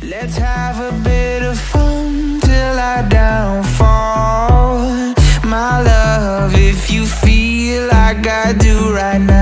Let's have a bit of fun till I downfall. My love, if you feel like I do right now,